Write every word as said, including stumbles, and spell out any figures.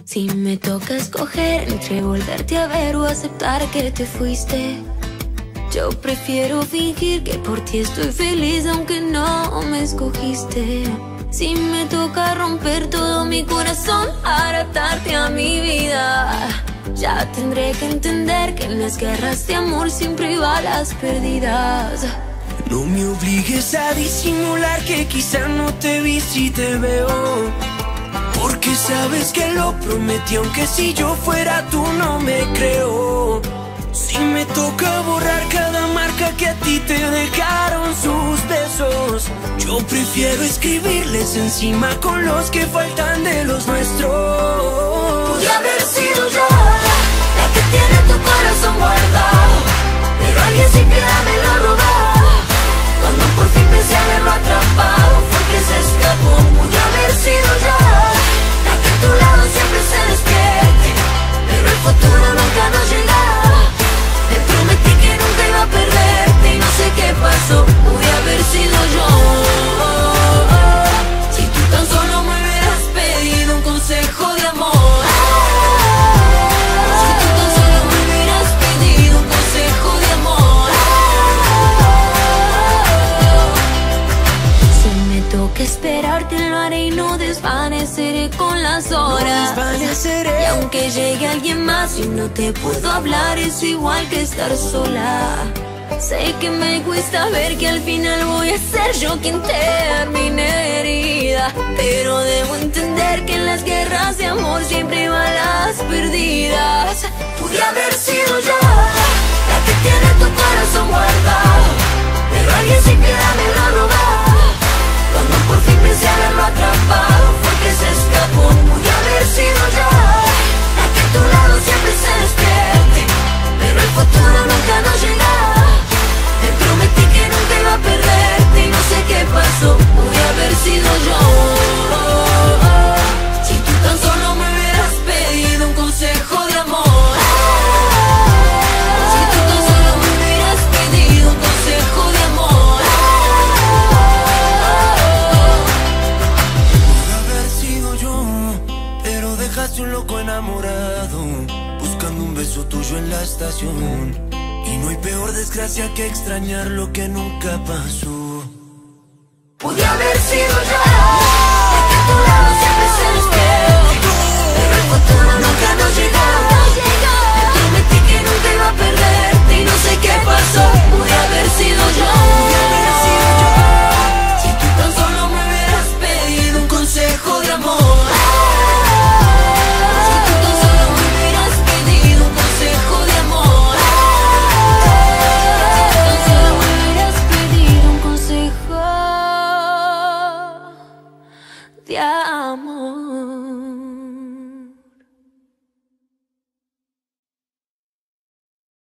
Si me toca escoger entre volverte a ver o aceptar que te fuiste, yo prefiero fingir que por ti estoy feliz aunque no me escogiste. Si me toca romper todo mi corazón para atarte a mi vida, ya tendré que entender que en las guerras de amor siempre hay balas perdidas. No me obligues a disimular que quizá no te vi si te veo, porque sabes que lo prometí, aunque si yo fuera tú no me creo. Si me toca borrar cada marca que a ti te dejaron sus besos, yo prefiero escribirles encima con los que faltan de los nuestros. Podría haber sido yo la que tiene tu corazón guardado, pero alguien sin piedad me lo robó. Cuando por fin pensé haberlo atrapado, fue que se escapó. Podría haber sido yo la que a tu lado siempre se despierte, pero el futuro nunca nos llega. Te prometí que nunca iba a perderte y no sé qué pasó. Podría haber sido yo. Si tú tan solo me hubieras pedido un consejo de amor. Si tú tan solo me hubieras pedido un consejo de amor. Si me toca esperarte lo haré y no desvaneceré con las horas. No desvaneceré. Y aunque llegue alguien más y no te puedo hablar, es igual que estar sola. Sé que me cuesta ver que al final voy a ser yo quien termine herida, pero debo entender que en las guerras de amor siempre hay balas perdidas. Pude haber sido yo la que tiene tu corazón guardado, pero alguien sin piedad me lo robó. Cuando por fin pensé haberlo atrapado, fue que se escapó. Pude haber sido yo la que a tu lado siempre se despierte, pero el futuro nunca nos llega. Te prometí que nunca iba a perderte y no sé qué pasó. Pude haber sido yo. Si tú tan solo me hubieras pedido un consejo de amor. Si tú tan solo me hubieras pedido un consejo de amor. Pude haber sido yo, pero dejaste un loco enamorado, buscando un beso tuyo en la estación. Y no hay peor desgracia que extrañar lo que nunca pasó. Pude haber sido yo la que a tu lado siempre se despierte, pero el futuro nunca nos llegó. Te prometí que nunca iba a perderte y no sé qué pasó. Pude haber sido yo. Pude haber sido yo. Si tú tan solo me hubieras pedido un consejo de amor. Si tú tan solo me hubieras pedido un consejo de amor. Si tú tan solo me hubieras pedido un consejo de amor.